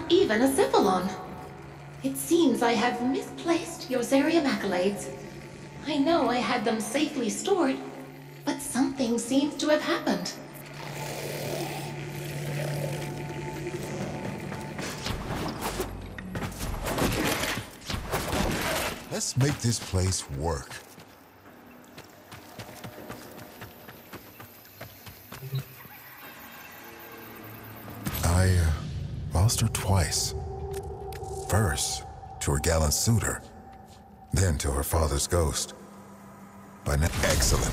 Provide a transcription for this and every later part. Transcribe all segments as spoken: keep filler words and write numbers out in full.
even a Cephalon. It seems I have misplaced your Zarium accolades. I know I had them safely stored, but something seems to have happened. Let's make this place work. I uh, lost her twice. First, to her gallant suitor, then to her father's ghost. But an excellent.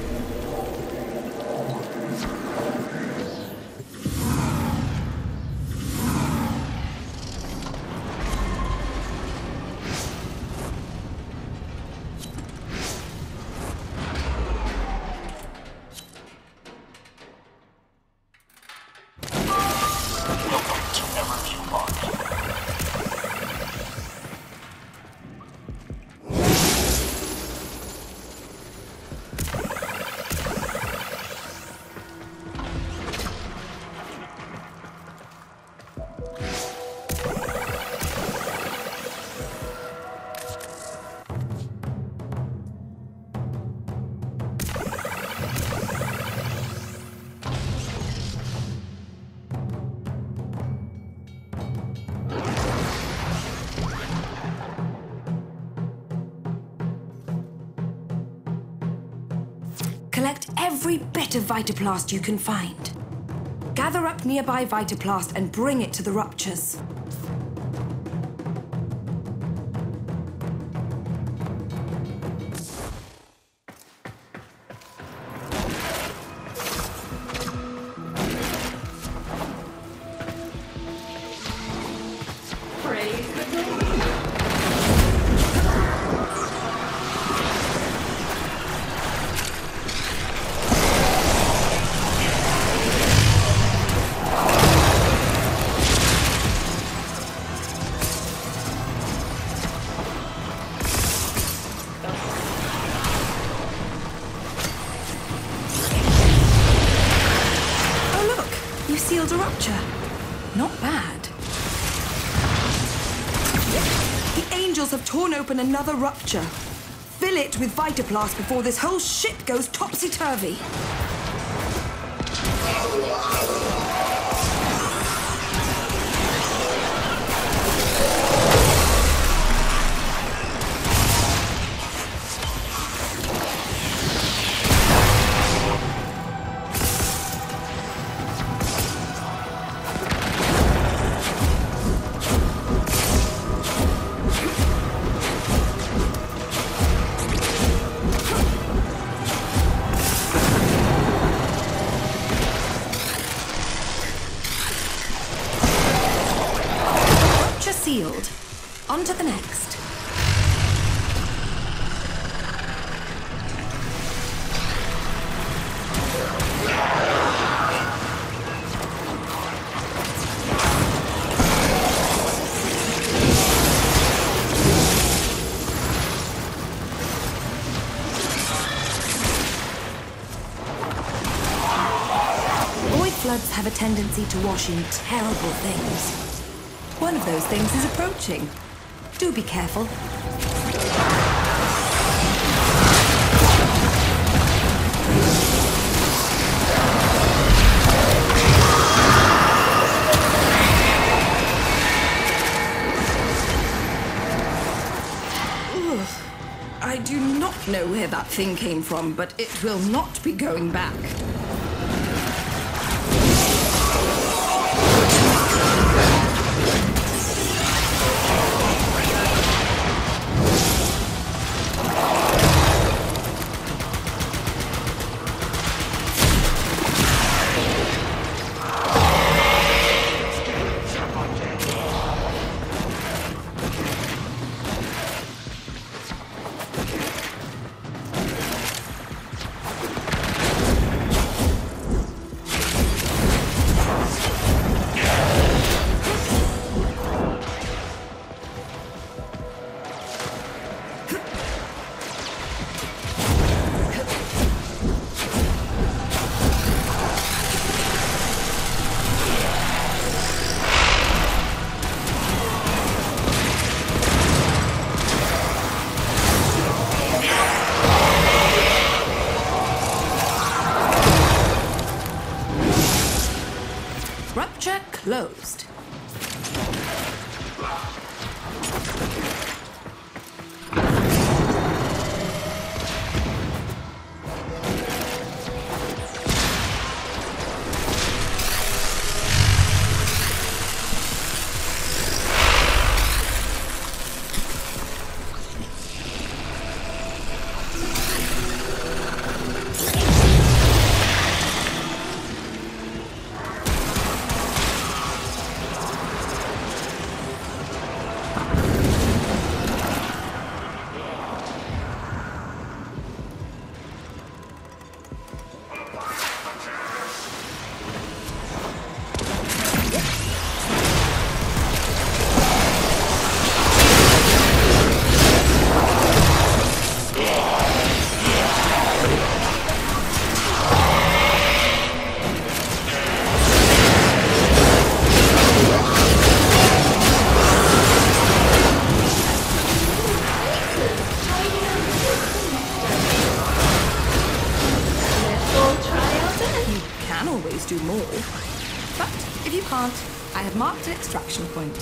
Collect every bit of Vitaplast you can find. Gather up nearby Vitaplast and bring it to the ruptures. Sealed a rupture. Not bad. The angels have torn open another rupture. Fill it with Vitaplast before this whole shit goes topsy-turvy. Sealed. On to the next. Void floods have a tendency to wash in terrible things. One of those things is approaching. Do be careful. Ugh. I do not know where that thing came from, but it will not be going back. marked extraction point.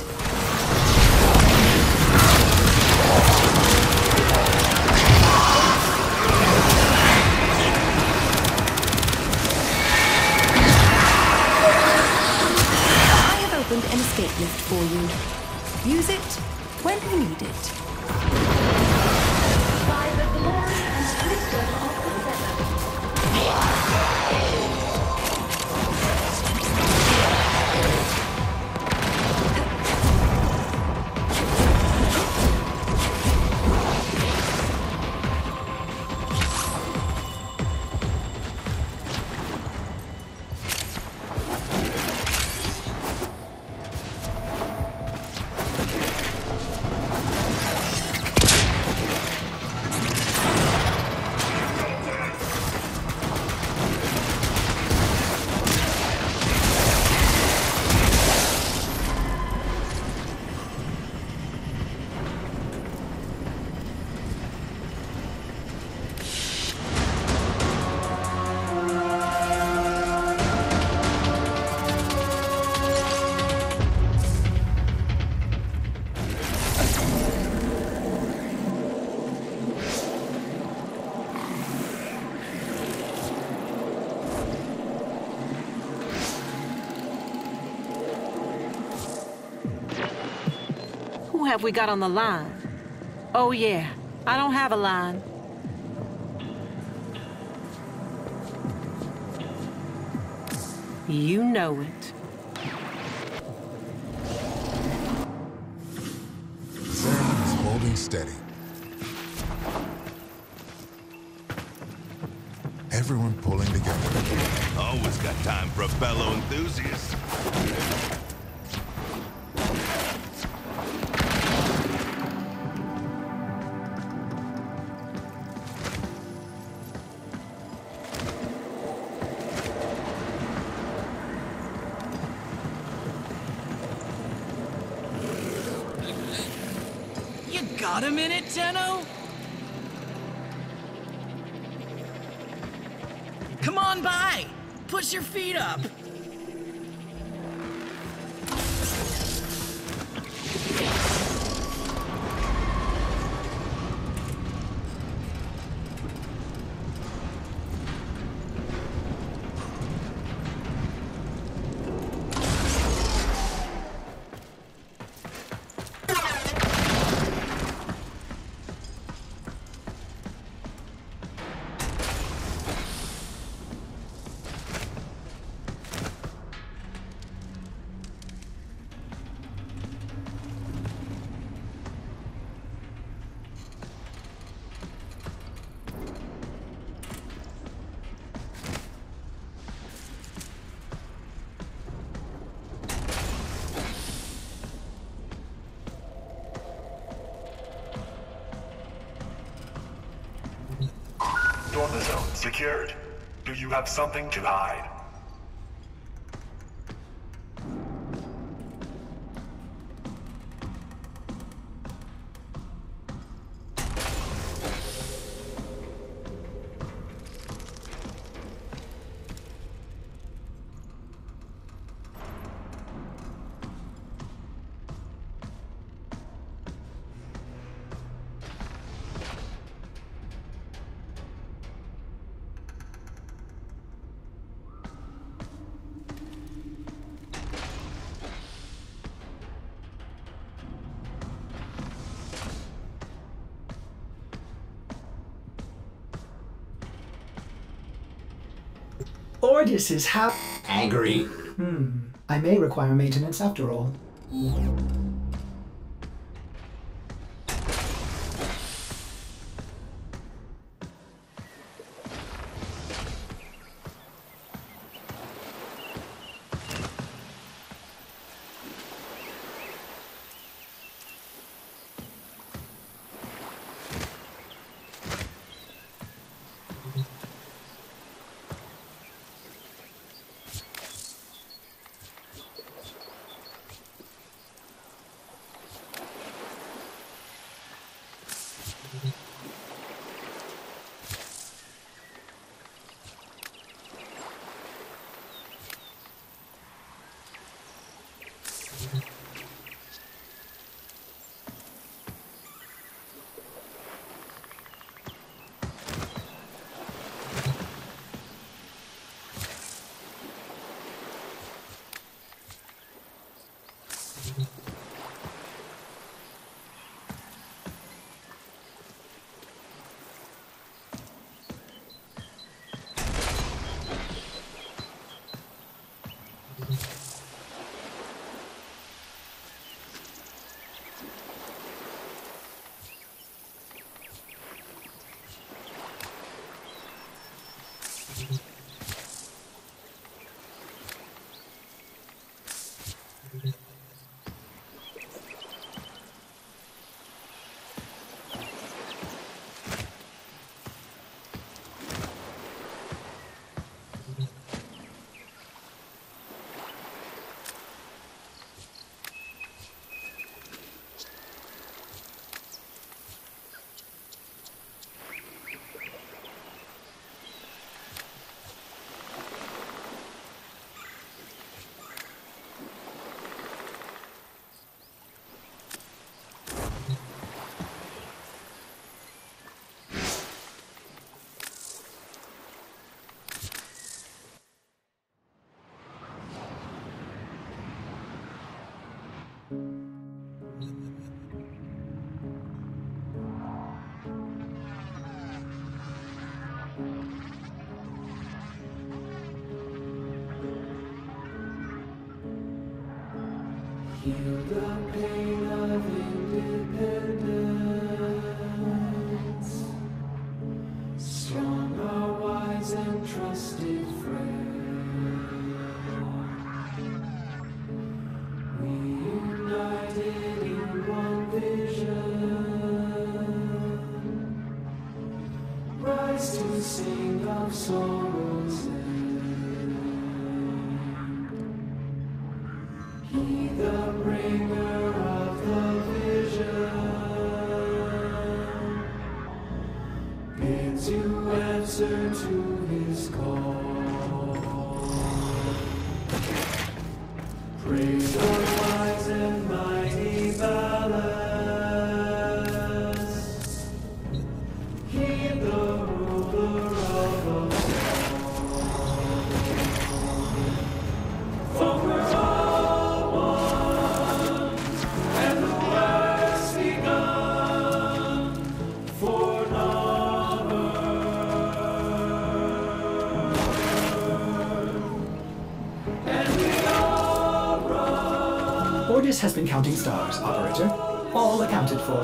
I have opened an escape lift for you. Use it when you need it. By the glory and wisdom of the Seven. Who have we got on the line? Oh yeah, I don't have a line. You know it. Sam is holding steady. Everyone pulling together. Always got time for a fellow enthusiast. You got a minute, Tenno? Come on by! Push your feet up! Dormer zone secured. Do you have something to hide? Ordis is how angry. Hmm. I may require maintenance after all. Heal the pain of independence. Strong are wise and trusted friend. We united in one vision. Rise to sing of sorrow's end. He the bringer of the vision bids you answer to his call. Praise the wise and mighty ballast. He the ruler of us all. For we're all Ordis has been counting stars, operator. All accounted for.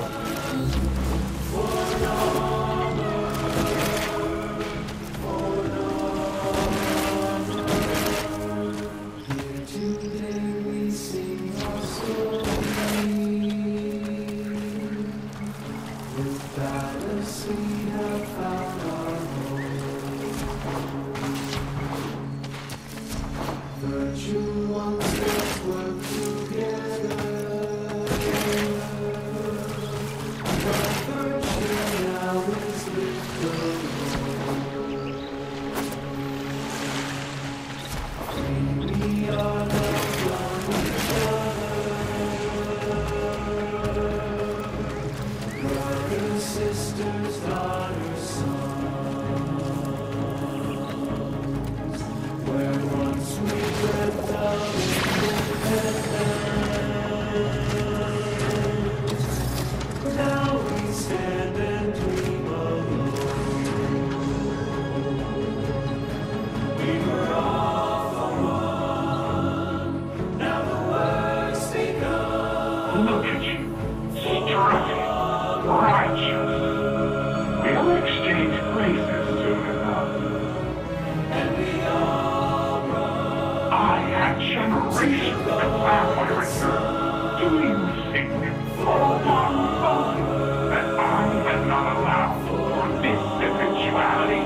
Here today we sing our story. With ballast we have found our home. Virtue once was work together. But virtue now is with the Lord. We are loved one each other. Brothers, sisters, daughters, sons. Where once we dreamt of independence, now we stand and dream alone. We were all for one, now the work's begun. Look at you, strutting, righteous. We'll exchange places soon enough. And we all run. I had generations of vampires. Do you think for one moment that I had not allowed for this eventuality?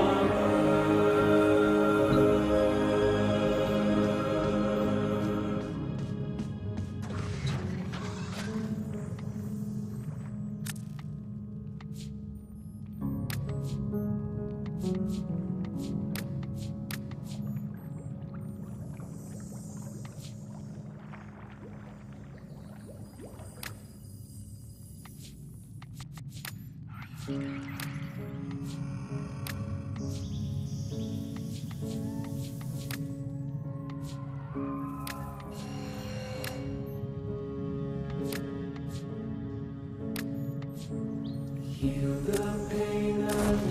Heal the pain of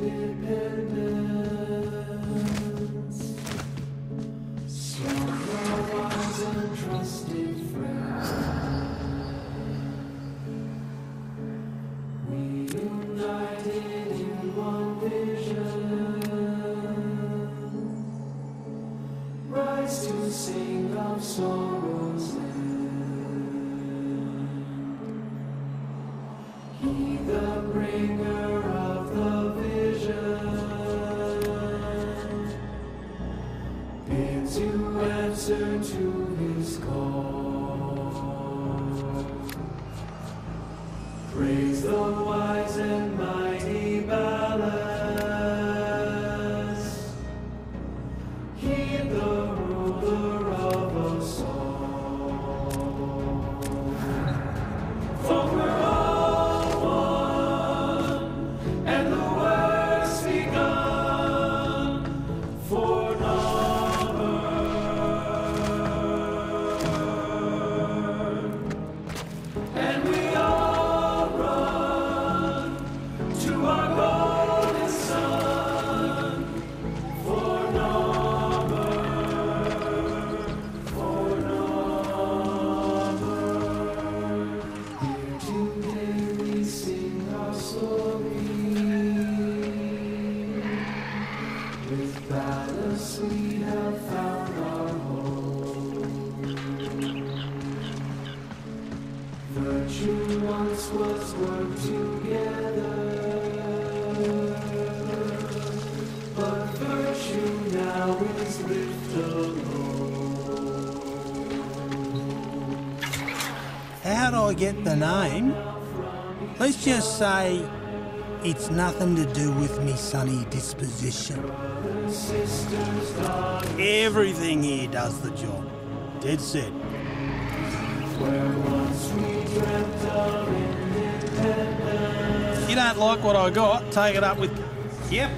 independence. Strong are wise and trusted friends. We united in one vision. Rise to sing of sorrow's end. He the bringer of the vision bids you answer to his call. Praise the wise and mighty ballast. He the ruler of us all. For we're all one, Virtue once was work together, but virtue now is lived alone. How'd I get the name? Let's just say it's nothing to do with me sunny disposition. Everything here does the job. Dead set. If you don't like what I got, take it up with... Yep.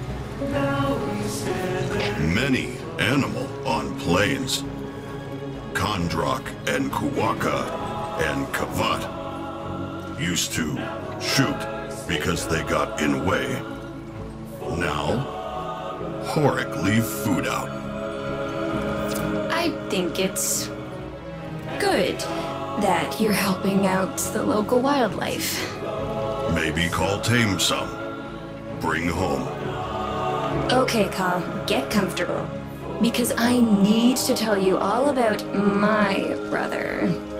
Many animal on plains. Kondrak and Kuwaka and Kavat used to shoot because they got in way. Now, Horik leave food out. I think it's good that you're helping out the local wildlife. Maybe call tame some. Bring home. Okay, Carl, get comfortable. Because I need to tell you all about my brother.